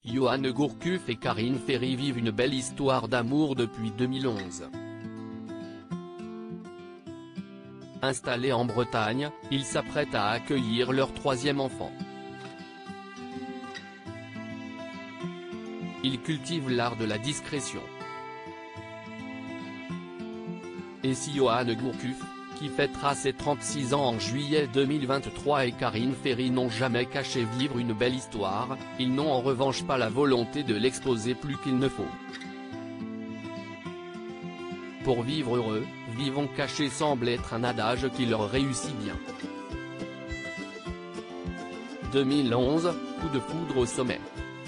Johan Gourcuff et Karine Ferry vivent une belle histoire d'amour depuis 2011. Installés en Bretagne, ils s'apprêtent à accueillir leur troisième enfant. Ils cultivent l'art de la discrétion. Et si Johan Gourcuff, qui fêtera ses 36 ans en juillet 2023 et Karine Ferry n'ont jamais caché vivre une belle histoire, ils n'ont en revanche pas la volonté de l'exposer plus qu'il ne faut. Pour vivre heureux, vivons cachés semble être un adage qui leur réussit bien. 2011, coup de foudre au sommet.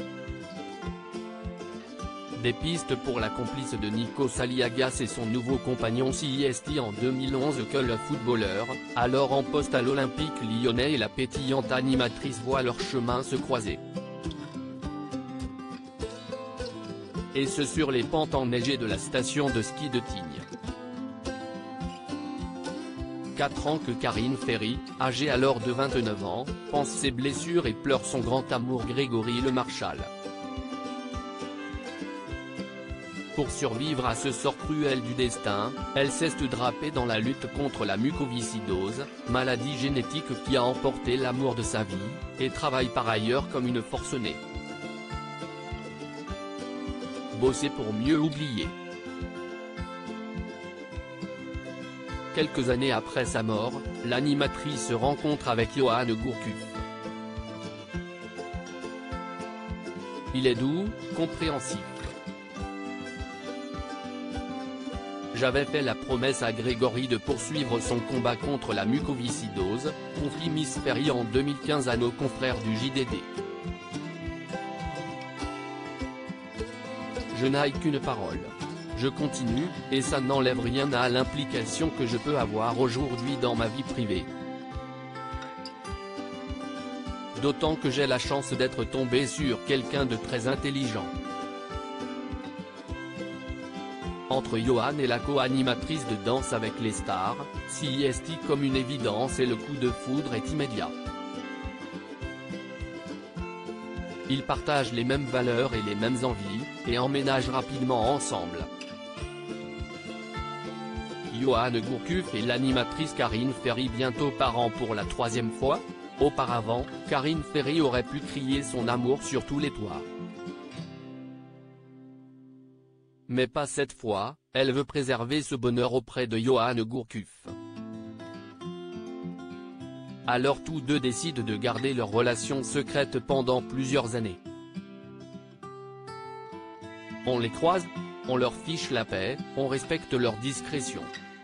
Des pistes pour la complice de Nikos Aliagas et son nouveau compagnon CIST en 2011 que le footballeur, alors en poste à l'Olympique lyonnais et la pétillante animatrice voient leur chemin se croiser. Et ce sur les pentes enneigées de la station de ski de Tignes. 4 ans que Karine Ferry, âgée alors de 29 ans, pense ses blessures et pleure son grand amour Grégory Le Marchal. Pour survivre à ce sort cruel du destin, elle s'est drapée dans la lutte contre la mucoviscidose, maladie génétique qui a emporté l'amour de sa vie, et travaille par ailleurs comme une forcenée. Bosser pour mieux oublier. Quelques années après sa mort, l'animatrice se rencontre avec Johan Gourcuff. Il est doux, compréhensif. J'avais fait la promesse à Grégory de poursuivre son combat contre la mucoviscidose, confie Miss Ferry en 2015 à nos confrères du JDD. Je n'ai qu'une parole. Je continue, et ça n'enlève rien à l'implication que je peux avoir aujourd'hui dans ma vie privée. D'autant que j'ai la chance d'être tombé sur quelqu'un de très intelligent. Entre Johan et la co-animatrice de Danse avec les stars, CIST comme une évidence et le coup de foudre est immédiat. Ils partagent les mêmes valeurs et les mêmes envies, et emménagent rapidement ensemble. Johan Gourcuff et l'animatrice Karine Ferry bientôt parents pour la troisième fois. Auparavant, Karine Ferry aurait pu crier son amour sur tous les toits. Mais pas cette fois, elle veut préserver ce bonheur auprès de Johan Gourcuff. Alors tous deux décident de garder leur relation secrète pendant plusieurs années. On les croise, on leur fiche la paix, on respecte leur discrétion.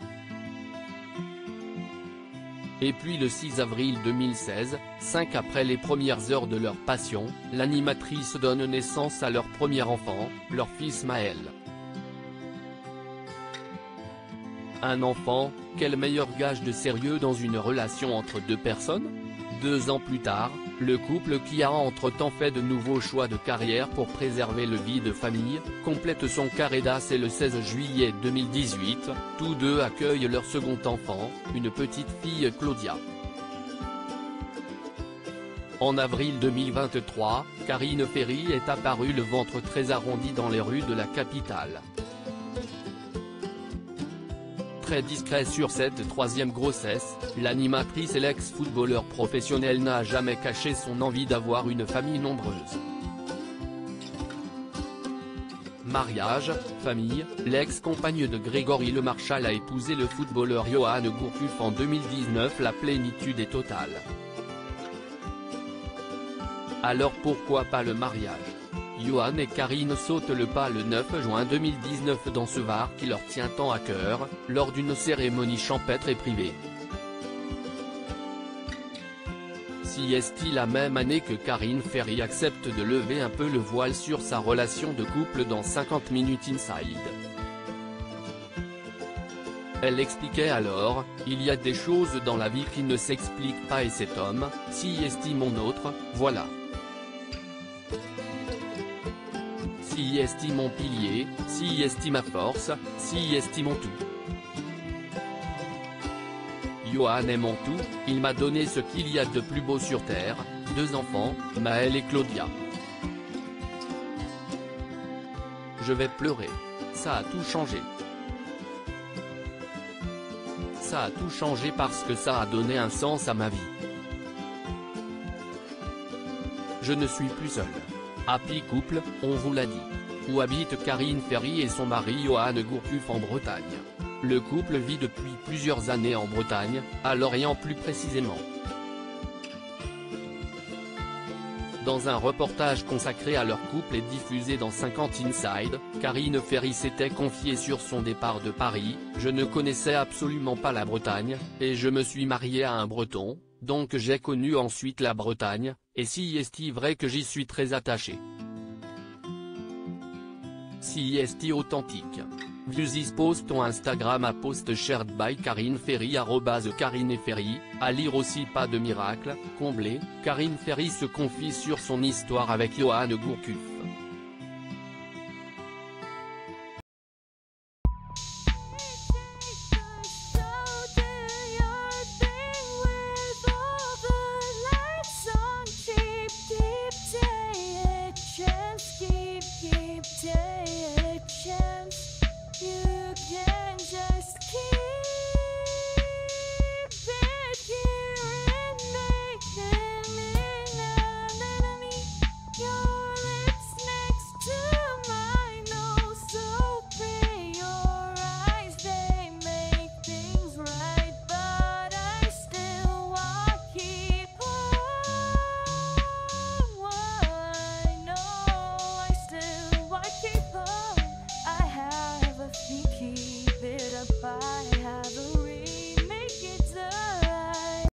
Et puis le 6 avril 2016, 5 après les premières heures de leur passion, l'animatrice donne naissance à leur premier enfant, leur fils Maël. Un enfant, quel meilleur gage de sérieux dans une relation entre deux personnes? 2 ans plus tard, le couple qui a entre-temps fait de nouveaux choix de carrière pour préserver le vie de famille, complète son carré d'as et le 16 juillet 2018, tous deux accueillent leur second enfant, une petite fille Claudia. En avril 2023, Karine Ferry est apparue le ventre très arrondi dans les rues de la capitale. Très discret sur cette troisième grossesse, l'animatrice et l'ex-footballeur professionnel n'a jamais caché son envie d'avoir une famille nombreuse. Mariage, famille, l'ex-compagne de Grégory Le Marchal a épousé le footballeur Johan Gourcuff en 2019. La plénitude est totale. Alors pourquoi pas le mariage? Johan et Karine sautent le pas le 9 juin 2019 dans ce Var qui leur tient tant à cœur, lors d'une cérémonie champêtre et privée. CIST la même année que Karine Ferry accepte de lever un peu le voile sur sa relation de couple dans 50 Minutes Inside. Elle expliquait alors, il y a des choses dans la vie qui ne s'expliquent pas et cet homme, CIST mon autre, voilà. CIST mon pilier, CIST ma force, CIST mon tout. Johan est mon tout, il m'a donné ce qu'il y a de plus beau sur terre, 2 enfants, Maël et Claudia. Je vais pleurer. Ça a tout changé. Ça a tout changé parce que ça a donné un sens à ma vie. Je ne suis plus seul. Happy couple, on vous l'a dit. Où habitent Karine Ferry et son mari Johan Gourcuff en Bretagne. Le couple vit depuis plusieurs années en Bretagne, à Lorient plus précisément. Dans un reportage consacré à leur couple et diffusé dans 50 Inside, Karine Ferry s'était confiée sur son départ de Paris. Je ne connaissais absolument pas la Bretagne, et je me suis mariée à un Breton, donc j'ai connu ensuite la Bretagne, et si est vrai que j'y suis très attachée. Si est authentique. View this post on Instagram à post shared by Karine Ferry @Karine Ferry, à lire aussi pas de miracle, comblé, Karine Ferry se confie sur son histoire avec Johan Gourcuff.